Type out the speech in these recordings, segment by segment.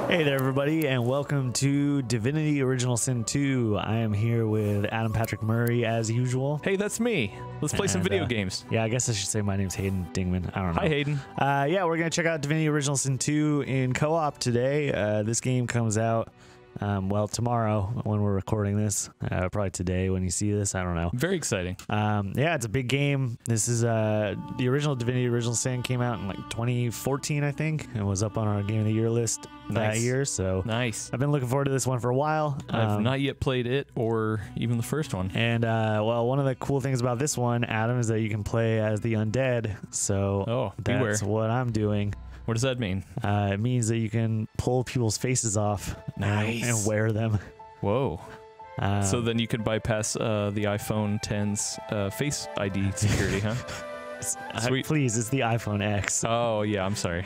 Hey there, everybody, and welcome to Divinity Original Sin 2. I am here with Adam Patrick Murray, as usual. Hey, that's me. Let's play some video games. Yeah, I guess I should say my name's Hayden Dingman. I don't know. Hi, Hayden. Yeah, we're going to check out Divinity Original Sin 2 in co-op today. This game comes out, well, tomorrow when we're recording this. Probably today when you see this. I don't know. Very exciting. Yeah, it's a big game. This is the original Divinity Original Sin came out in like 2014, I think, and was up on our Game of the Year list that year. So nice. I've been looking forward to this one for a while. I've not yet played it or even the first one. And well, one of the cool things about this one, Adam, is that you can play as the undead. So that's what I'm doing. What does that mean? It means that you can pull people's faces off and wear them. Whoa. So then you could bypass the iPhone 10's Face ID security, huh? Sweet. Please, it's the iPhone X. Oh, yeah, I'm sorry.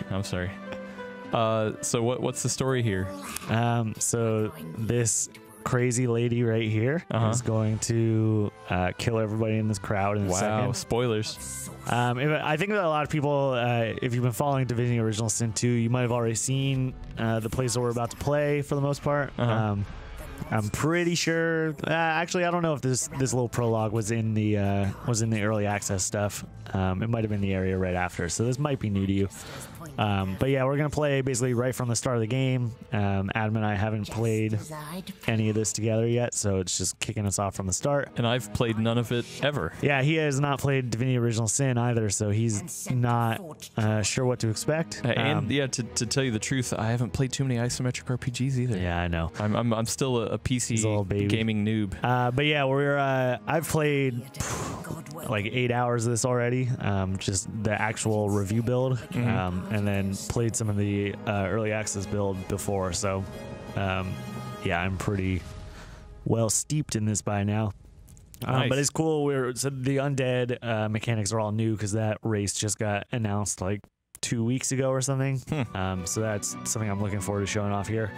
So what's the story here? So this crazy lady right here is going to kill everybody in this crowd in a second. Wow, spoilers. I think that a lot of people, if you've been following Divinity Original Sin 2, you might have already seen the place that we're about to play for the most part. I'm pretty sure. Actually, I don't know if this little prologue was in the early access stuff. It might have been the area right after, so this might be new to you. But yeah, we're gonna play basically right from the start of the game. Adam and I haven't played any of this together yet, so it's just kicking us off from the start. And I've played none of it ever. Yeah, he has not played Divinity Original Sin either, so he's not sure what to expect. And yeah, to tell you the truth, I haven't played too many isometric RPGs either. Yeah, I know. I'm still a PC gaming noob. But yeah, I've played like 8 hours of this already. Just the actual review build, and then played some of the early access build before. So yeah, I'm pretty well steeped in this by now. Nice. But it's cool. So the undead mechanics are all new because that race just got announced like 2 weeks ago or something. So that's something I'm looking forward to showing off here.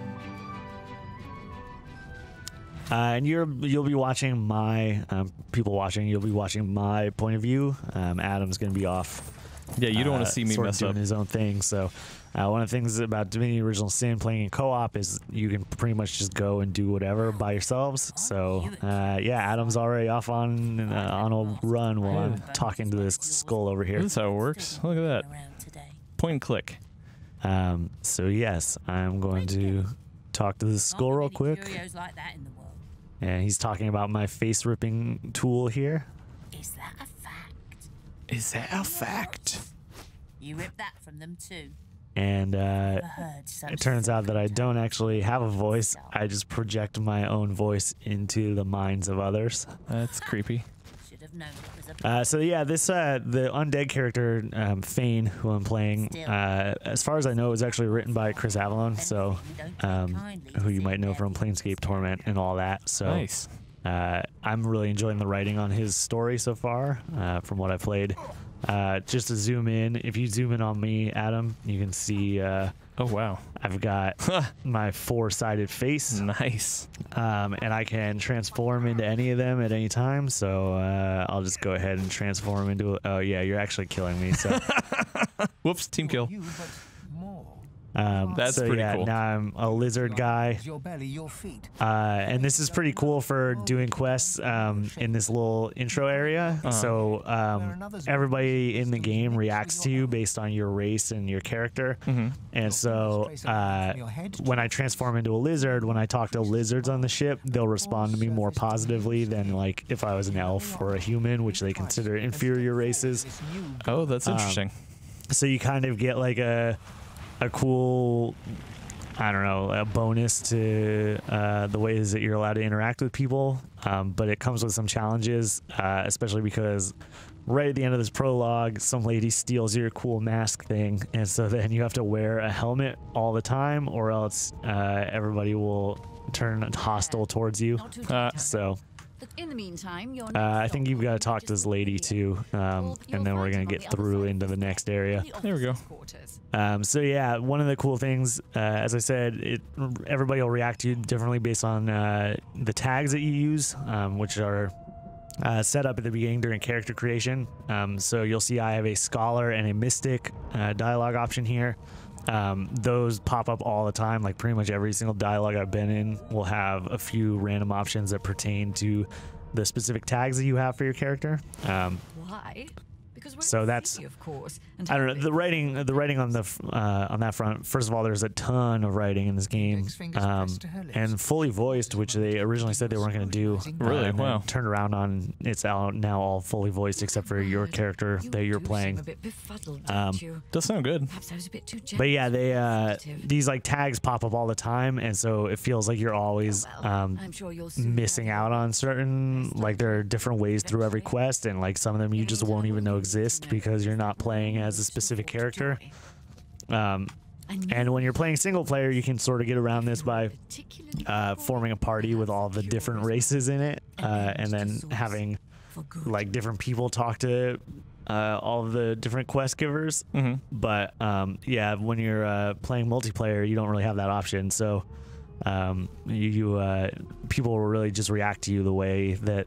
And you'll be watching my you'll be watching my point of view. Adam's gonna be off. Yeah, you don't want to see me mess doing up. his own thing. So one of the things about Divinity Original Sin playing in co-op is you can pretty much just go and do whatever by yourselves. So yeah, Adam's already off on a run while I'm talking to this skull over here. That's how it works. Look at that. Point and click. So yes, I'm going to talk to this skull real quick. And he's talking about my face ripping tool here. Is that a fact? Is that a fact? You ripped that from them too. And it turns out that I don't actually have a voice. I just project my own voice into the minds of others. That's creepy. Should have known it was a so yeah, this the undead character Fane, who I'm playing, as far as I know, is actually written by Chris Avellone, so who you might know from Planescape Torment and all that. So nice. I'm really enjoying the writing on his story so far, from what I played. Just to zoom in, if you zoom in on me, Adam, you can see. Oh wow! I've got my four-sided face. Nice. And I can transform into any of them at any time. So I'll just go ahead and transform into. Oh yeah, you're actually killing me. So. Whoops! Team kill. That's so pretty yeah, cool. Now I'm a lizard guy, and this is pretty cool for doing quests in this little intro area. So everybody in the game reacts to you based on your race and your character. And so when I transform into a lizard, when I talk to lizards on the ship, they'll respond to me more positively than like if I was an elf or a human, which they consider inferior races. Oh, that's interesting. So you kind of get like a cool, I don't know, a bonus to the ways that you're allowed to interact with people, but it comes with some challenges, especially because right at the end of this prologue, some lady steals your cool mask thing, and so then you have to wear a helmet all the time, or else everybody will turn hostile towards you. So in the meantime, I think you've got to talk to this lady too, and then we're gonna get through into the next area. There we go. So yeah, one of the cool things, as I said, everybody will react to you differently based on the tags that you use, which are set up at the beginning during character creation. So you'll see I have a scholar and a mystic dialogue option here. those pop up all the time. Like pretty much every single dialogue I've been in will have a few random options that pertain to the specific tags that you have for your character. Why? Because we're So that's, free, of course. I don't know, the writing on the on that front. First of all, there's a ton of writing in this game, and fully voiced, which they originally said they weren't going to do. Really? And then Wow. Turned around on it's out now, all fully voiced except for your character that you're do seem playing. a bit befuddled, don't you? Does sound good. Perhaps I was a bit too But yeah, generous. these like tags pop up all the time, and so it feels like you're always I'm sure you'll soon missing have out your on certain, like there are different ways through every quest, and like some of them you just won't even know exist because you're not playing as a specific character. And when you're playing single player, you can sort of get around this by forming a party with all the different races in it, and then having like different people talk to all of the different quest givers. But yeah, when you're playing multiplayer, you don't really have that option. So people will really just react to you the way that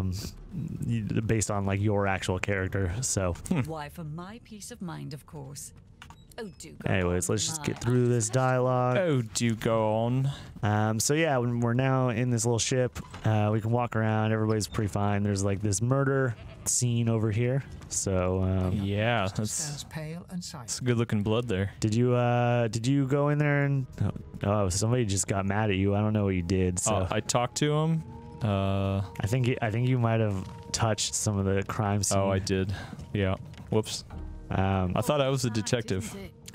based on like your actual character. So Why, for my peace of mind, of course. Oh, do go anyways, on, let's just get my through this dialogue. Oh, do you go on? So yeah, when we're now in this little ship, we can walk around. Everybody's pretty fine. There's like this murder scene over here. So Yeah, Stands pale and silent. that's good looking blood there. did you go in there and somebody just got mad at you? I don't know what you did. So I talked to him. I think you might have touched some of the crime scene. Oh, I did. Yeah. Whoops. I thought I was a detective.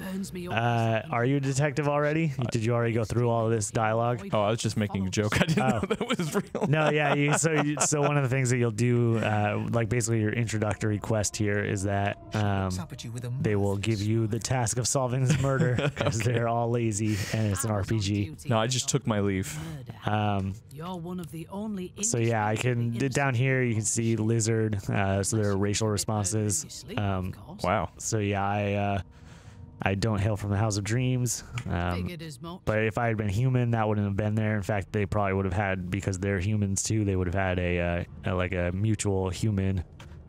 Are you a detective already? Did you already go through all of this dialogue? Oh, I was just making a joke. I didn't know that was real. No, yeah. So one of the things that you'll do, like basically your introductory quest here, is that Looks up at you with a they will give you the task of solving this murder because they're all lazy and it's an RPG. No, I just took my leave. You're one of the only So yeah, I can down here you can see lizard. So there are racial responses. Wow. So yeah, I don't hail from the House of Dreams. But if I had been human, that wouldn't have been there. In fact, they probably would have had, because they're humans too, they would have had a mutual human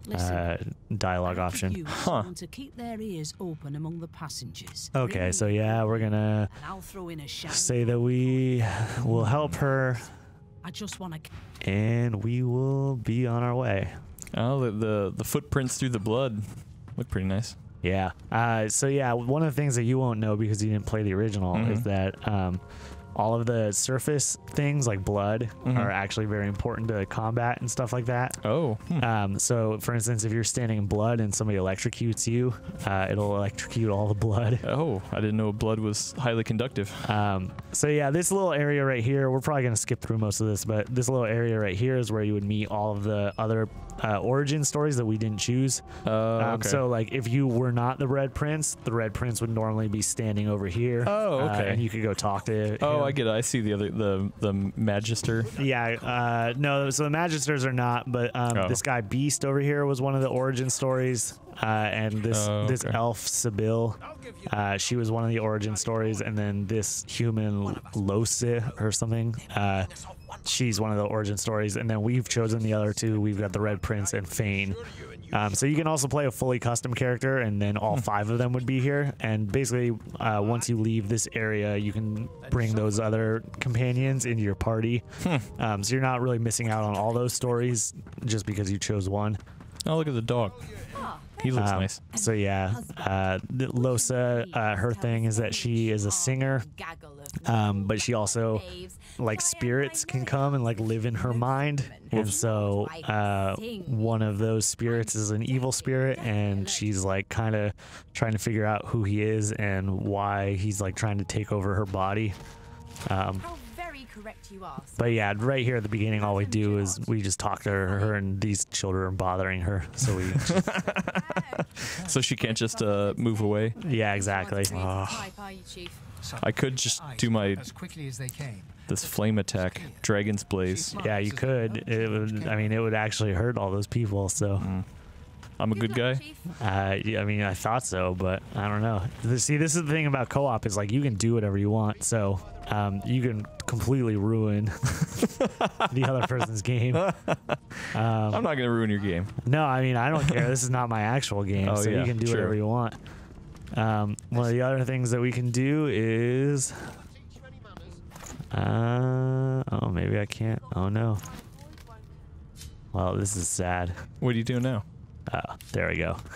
dialogue option. Huh. To keep their ears open among the passengers. Okay, so yeah, we're gonna And I'll throw in a shout. say that we will help her I just want to. and we will be on our way. Oh, the footprints through the blood look pretty nice. Yeah. So yeah, one of the things that you won't know because you didn't play the original is that all of the surface things like blood are actually very important to combat and stuff like that. Oh. So for instance, if you're standing in blood and somebody electrocutes you, it'll electrocute all the blood. Oh, I didn't know blood was highly conductive. So yeah, this little area right here, we're probably going to skip through most of this, but this little area right here is where you would meet all of the other origin stories that we didn't choose. Okay. So like if you were not the Red Prince, the Red Prince would normally be standing over here. Oh, okay. And you could go talk to Oh, him. I get it. I see the Magister. Yeah, no, so the Magisters are not, but this guy Beast over here was one of the origin stories. And this okay. elf Sibyl, she was one of the origin stories, and then this human Losi or something, she's one of the origin stories, and then we've chosen the other two. We've got the Red Prince and Fane. So you can also play a fully custom character, and then all 5 of them would be here. And basically, once you leave this area, you can bring those other companions into your party. So you're not really missing out on all those stories just because you chose one. Oh, look at the dog. He looks nice. So yeah, Losa, her thing is that she is a singer, but she also, like, spirits can come and like live in her mind, and so one of those spirits is an evil spirit, and she's like kind of trying to figure out who he is and why he's like trying to take over her body. Correct you are. But yeah, right here at the beginning, all we do is we just talk to her, and these children are bothering her, so we So she can't just move away. yeah, exactly. I could just do my as quickly as they came. this flame attack, Dragon's Blaze. Yeah, you could. It would. I mean, it would actually hurt all those people. So, I'm a good guy. yeah, I mean, I thought so, but I don't know. See, this is the thing about co-op is like you can do whatever you want. So, you can completely ruin the other person's game. I'm not gonna ruin your game. No, I mean, I don't care. This is not my actual game, Oh, so yeah, you can do true. whatever you want. One of the other things that we can do is, oh, maybe I can't. Oh no. Well, this is sad. What are you doing now? There we go.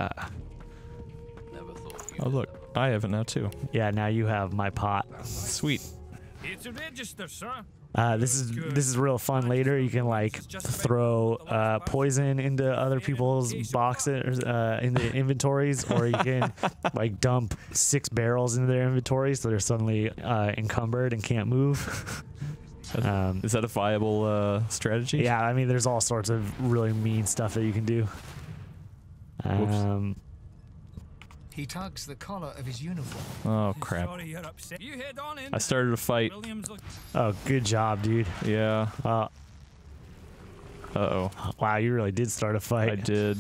Oh look, I have it now too. Yeah, now you have my pot. Sweet. It's a register, sir. This is real fun. Later, you can like throw poison into other people's boxes, into inventories, or you can like dump 6 barrels into their inventory so they're suddenly encumbered and can't move. Is that a viable strategy? Yeah, I mean, there's all sorts of really mean stuff that you can do. He tugs the collar of his uniform. Oh crap! Sorry you're upset. You head on in. I started a fight. Oh, good job, dude. Yeah. Uh-oh. Wow, you really did start a fight. I did.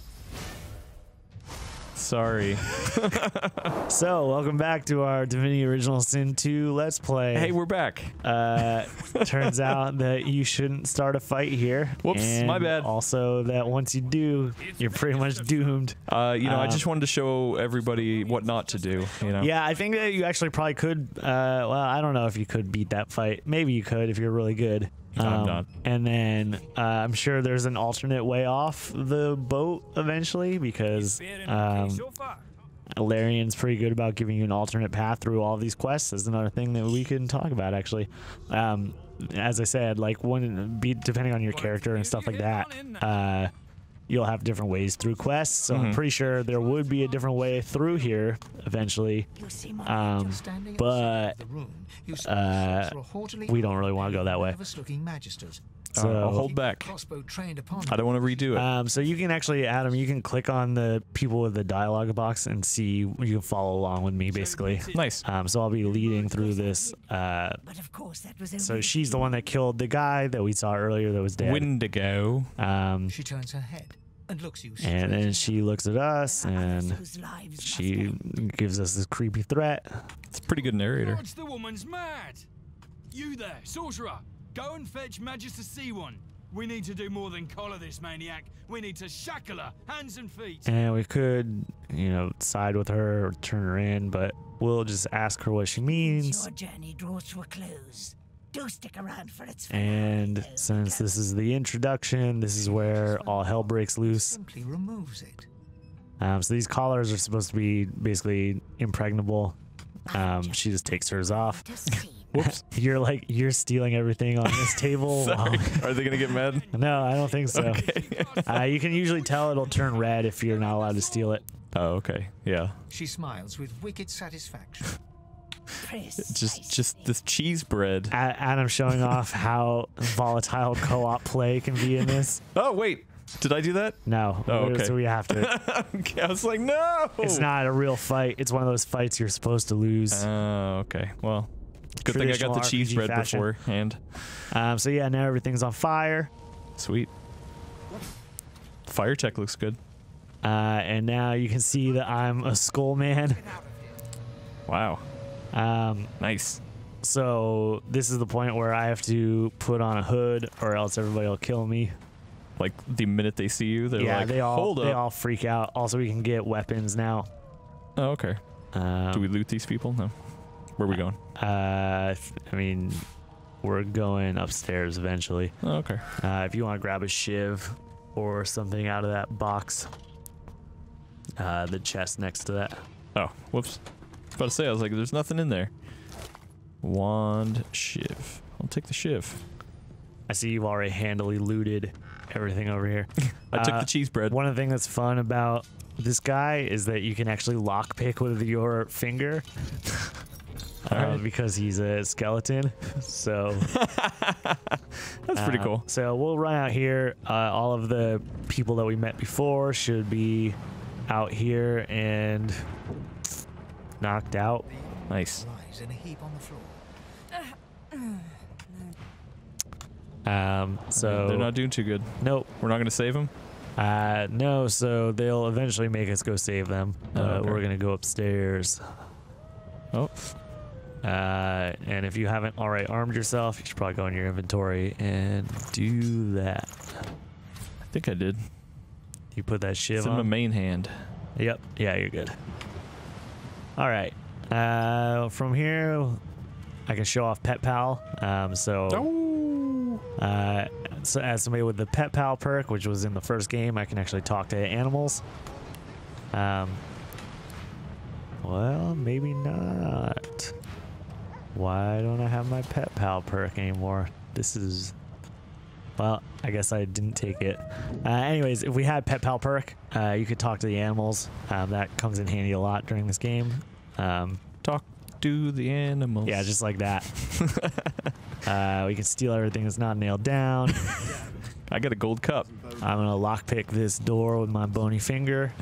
Sorry. So, welcome back to our Divinity Original Sin 2 Let's Play. Hey, we're back. Turns out that you shouldn't start a fight here. Whoops, and my bad. Also, that once you do, you're pretty much doomed. I just wanted to show everybody what not to do, you know? Yeah, I think that you actually probably could, well, I don't know if you could beat that fight. Maybe you could if you're really good. I'm not. And then I'm sure there's an alternate way off the boat eventually because Larian's pretty good about giving you an alternate path through all of these quests. That's another thing that we can talk about actually. As I said, like depending on your character and stuff like that, you'll have different ways through quests. So I'm pretty sure there would be a different way through here eventually. But we don't really want to go that way. So I'll hold back. I don't want to redo it. So you can actually, Adam, you can click on the people with the dialogue box and see, you can follow along with me basically. Nice. So I'll be leading through this. But of course, that was So she's the one that killed the guy that we saw earlier that was dead. Wendigo. She turns her head and looks you And then she looks at us and whose lives she gives us this creepy threat. It's a pretty good narrator. Lodge, the woman's mad. You there, sorcerer. Go and fetch Magister C1. We need to do more than collar this maniac. We need to shackle her, hands and feet. And we could, you know, side with her or turn her in, but we'll just ask her what she means. Your journey draws to a close. Do stick around for its And since this is the introduction, this is where all hell breaks loose. simply removes it. So these collars are supposed to be basically impregnable. She just takes hers off. Whoops. You're stealing everything on this table. Sorry. Are they gonna get mad? No, I don't think so. Okay. You can usually tell it'll turn red if you're not allowed to steal it. Oh, okay. Yeah. She smiles with wicked satisfaction. Just this cheese bread. Adam showing off how volatile co-op play can be in this. Oh wait, did I do that? No. Oh, okay. So we have to. Okay, I was like, no. It's not a real fight. It's one of those fights you're supposed to lose. Oh, okay. Well, good thing I got the Traditional cheese RPG bread fashion. beforehand. So yeah, now everything's on fire. Sweet. Fire tech looks good. And now you can see that I'm a skull man. Wow. Nice. So this is the point where I have to put on a hood or else everybody will kill me. Like the minute they see you, they're Yeah, like, they hold up. all freak out. Also, we can get weapons now. Oh, okay. Do we loot these people? No. Where are we going? I mean, we're going upstairs eventually. Oh, okay. If you want to grab a shiv or something out of that box, the chest next to that. Oh, whoops. I was about to say, I was like, there's nothing in there. Wand, shiv. I'll take the shiv. I see you've already handily looted everything over here. I took the cheese bread. One of the things that's fun about this guy is that you can actually lockpick with your finger. Because he's a skeleton. So That's pretty cool. So we'll run out here. All of the people that we met before should be out here and knocked out. Nice. Lies in a heap on the floor. So They're not doing too good. nope. We're not going to save them? No, so they'll eventually make us go save them. Okay. We're gonna go upstairs. Oh. And if you haven't already armed yourself, you should probably go in your inventory and do that. I think I did. You put that shiv It's in on. my main hand. Yep. Yeah, you're good. All right. From here, I can show off Pet Pal. So as somebody with the Pet Pal perk, which was in the first game, I can actually talk to animals. Well, maybe not. Why don't I have my Pet Pal perk anymore? This is... Well, I guess I didn't take it. Anyways, if we had Pet Pal perk, you could talk to the animals. That comes in handy a lot during this game. Talk to the animals. Yeah, just like that. We can steal everything that's not nailed down. I got a gold cup. I'm gonna lockpick this door with my bony finger.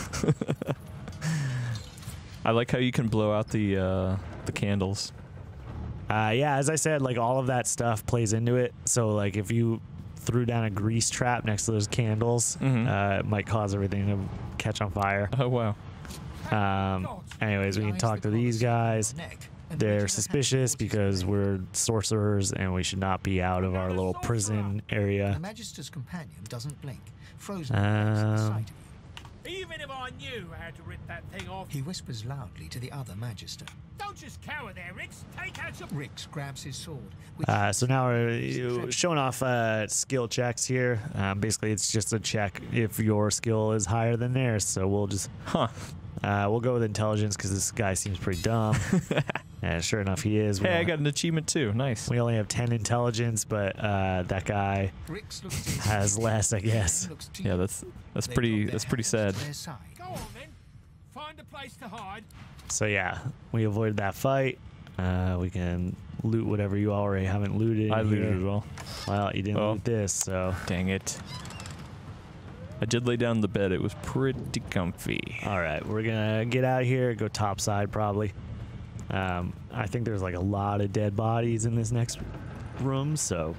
I like how you can blow out the candles. Yeah, as I said, like all of that stuff plays into it. So like if you threw down a grease trap next to those candles, it might cause everything to catch on fire. Oh wow. Anyways, we can talk to these guys. They're suspicious because we're sorcerers and we should not be out of our little prison area. The Magister's companion doesn't blink, frozen at the sight of you. Even if I knew how to rip that thing off. He whispers loudly to the other Magister. Don't just cower there, Rix. Take out your... Rix grabs his sword. Which So now we're showing off skill checks here. Basically, it's just a check if your skill is higher than theirs. So we'll just... we'll go with intelligence because this guy seems pretty dumb. And sure enough, he is. Hey, I got an achievement too. Nice. We only have 10 intelligence, but that guy has less, I guess. Yeah, that's pretty sad. Go on then. Find a place to hide. So yeah, we avoided that fight. We can loot whatever you already haven't looted. I looted as well. Well, you didn't loot this, so. Dang it. I did lay down the bed. It was pretty comfy. All right, we're gonna get out of here, go topside probably. I think there's like a lot of dead bodies in this next room, so.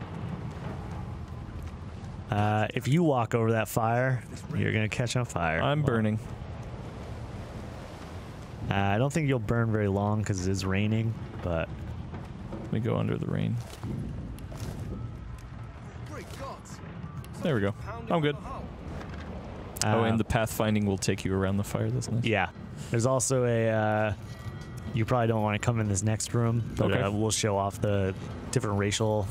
If you walk over that fire, you're gonna catch on fire. I'm burning. I don't think you'll burn very long because it is raining, but. Let me go under the rain. There we go. I'm good. Oh, and the pathfinding will take you around the fire. That's nice. Yeah. There's also a... you probably don't want to come in this next room, but we'll show off the different racial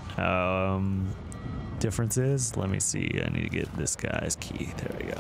differences. Let me see. I need to get this guy's key. There we go.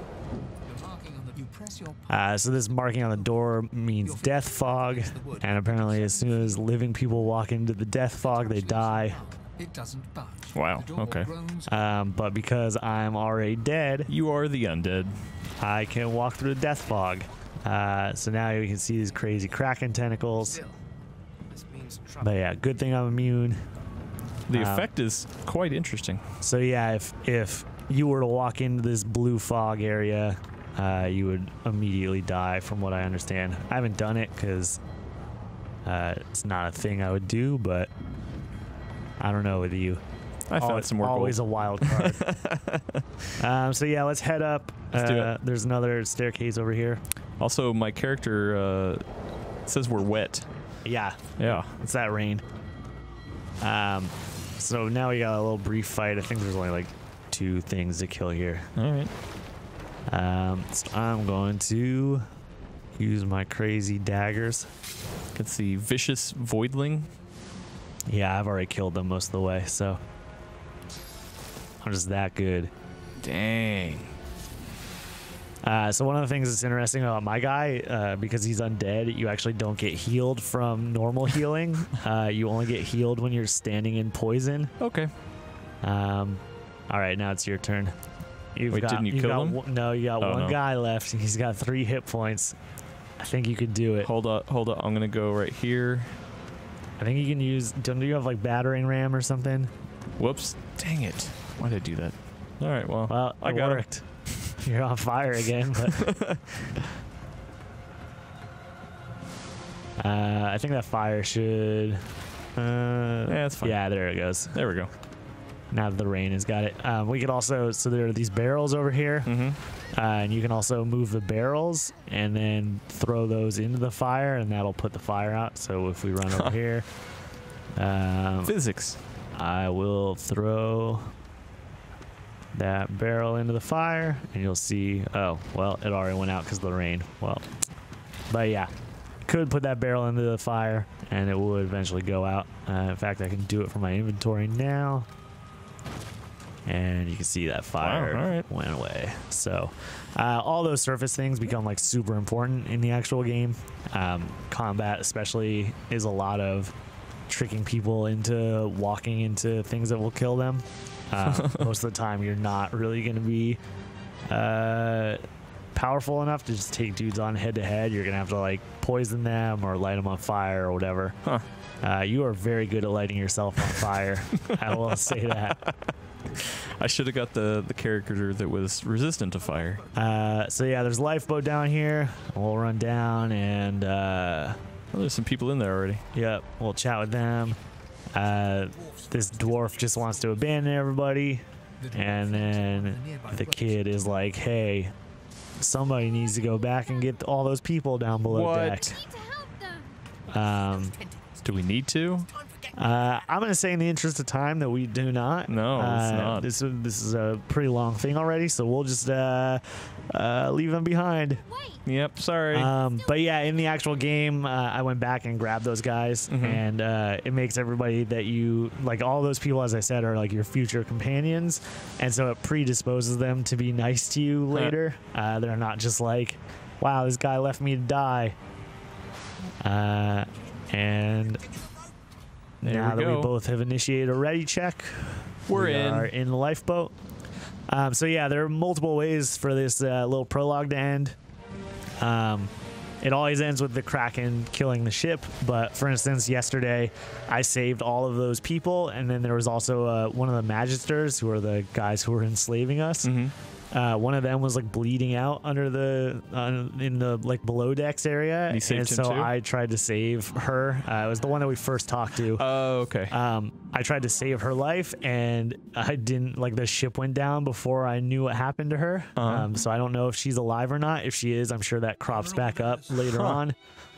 So this marking on the door means death fog, and apparently as soon as living people walk into the death fog, they die. It doesn't budge. Wow, okay. But because I'm already dead... You are the undead. I can walk through the death fog. So now you can see these crazy kraken tentacles. But yeah, good thing I'm immune. The effect is quite interesting. So yeah, if you were to walk into this blue fog area, you would immediately die from what I understand. I haven't done it because it's not a thing I would do, but I don't know with you. I found some more gold. Always a wild card. So yeah, let's head up. Let's do it. There's another staircase over here. Also, my character says we're wet. Yeah. Yeah. It's that rain. So now we got a little brief fight. I think there's only like 2 things to kill here. All right. So I'm going to use my crazy daggers. It's the vicious voidling. Yeah, I've already killed them most of the way, so I'm just that good. Dang. So one of the things that's interesting about my guy, because he's undead, you actually don't get healed from normal healing. You only get healed when you're standing in poison. Okay. All right, now it's your turn. Wait, didn't you kill him? No, you got one guy left. He's got 3 hit points. I think you could do it. Hold up. I'm gonna go right here. I think you can use. Don't you have like battering ram or something? Whoops! Dang it! Why did I do that? All right. Well, I got it. You're on fire again, but I think that fire should. Yeah, it's fine. Yeah, there it goes. There we go. Now that the rain has got it. We could also. So there are these barrels over here, and you can also move the barrels and then throw those into the fire, and that'll put the fire out. So if we run over here, physics. I will throw that barrel into the fire, and you'll see. Oh, well, it already went out because of the rain. Well, But yeah, could put that barrel into the fire and it would eventually go out. In fact, I can do it from my inventory now. And you can see that fire went away. So all those surface things become like super important in the actual game. Combat especially is a lot of tricking people into walking into things that will kill them. Most of the time you're not really going to be powerful enough to just take dudes on head to head. You're going to have to like poison them or light them on fire or whatever. You are very good at lighting yourself on fire. I will say that. I should have got the character that was resistant to fire. So yeah, there's a lifeboat down here. We'll run down and there's some people in there already. Yep, we'll chat with them. This dwarf just wants to abandon everybody, and then the kid is like, hey, somebody needs to go back and get all those people down below deck. Do we need to? I'm gonna say in the interest of time that we do not. No, it's not. This is a pretty long thing already, so we'll just leave them behind. Yep, sorry. But yeah, in the actual game, I went back and grabbed those guys, and it makes everybody that you like, all those people, as I said, are like your future companions, and so it predisposes them to be nice to you later. They're not just like, wow, this guy left me to die. And now that we both have initiated a ready check, we are in the lifeboat. So yeah, there are multiple ways for this little prologue to end. It always ends with the Kraken killing the ship, but for instance, yesterday I saved all of those people, and then there was also one of the magisters, who are the guys who were enslaving us. One of them was like bleeding out under the in the like below decks area, and so I tried to save her. It was the one that we first talked to. Oh, okay. I tried to save her life, and I didn't, like, the ship went down before I knew what happened to her. So I don't know if she's alive or not. If she is, I'm sure that crops back up later on.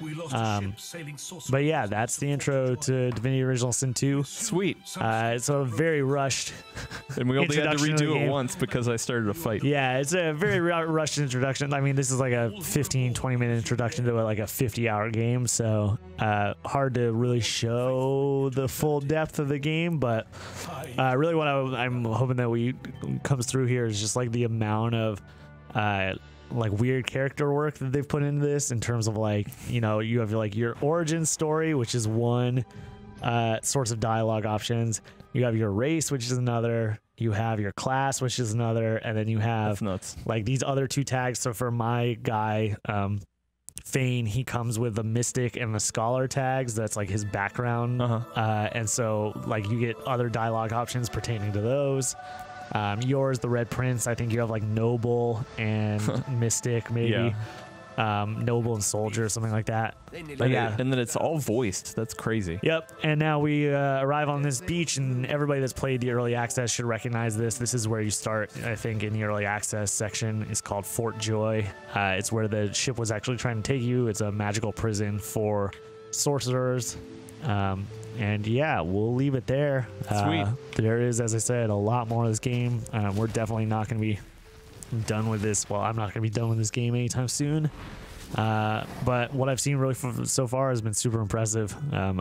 But yeah, that's the intro to Divinity Original Sin 2. Sweet. It's a very rushed and we only had to redo it once because I started a fight. Yeah, it's a very rushed introduction. I mean, this is like a 15-20 minute introduction to like a 50-hour game, so hard to really show the full depth of the game. But really what I'm hoping that comes through here is just like the amount of like weird character work that they've put into this, in terms of, like, you know, you have like your origin story, which is one source of dialogue options. You have your race, which is another. You have your class, which is another, and then you have like these other two tags. So for my guy, Fane, he comes with the mystic and the scholar tags. That's like his background, and so like you get other dialogue options pertaining to those. Yours, the Red Prince, I think you have like noble and mystic, maybe. Noble and soldier, something like that. But yeah, and then it's all voiced. That's crazy. Yep. And now we arrive on this beach, and everybody that's played the early access should recognize this. This is where you start, I think, in the early access section. It's called Fort Joy. It's where the ship was actually trying to take you. It's a magical prison for sorcerers. And yeah, we'll leave it there. Sweet. There is, as I said, a lot more of this game. We're definitely not going to be done with this. Well, I'm not going to be done with this game anytime soon. But what I've seen really so far has been super impressive.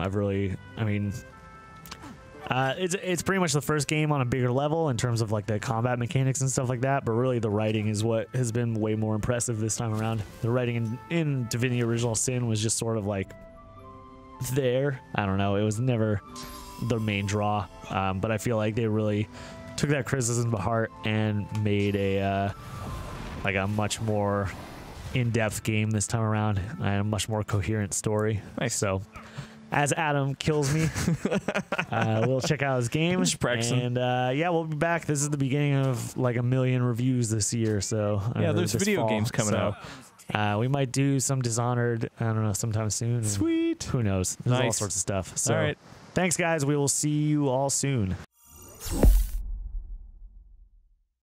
It's pretty much the first game on a bigger level in terms of like the combat mechanics and stuff like that. But really, the writing is what has been way more impressive this time around. The writing in Divinity Original Sin was just sort of like there. I don't know. It was never the main draw. But I feel like they really took that criticism to heart and made a much more in-depth game this time around, and a much more coherent story. Nice. So as Adam kills me, we'll check out his game. And yeah, we'll be back. This is the beginning of like a million reviews this year. So yeah, there's video games coming out. We might do some Dishonored, I don't know, sometime soon. Sweet. Who knows? There's all sorts of stuff. So all right. Thanks, guys. We will see you all soon.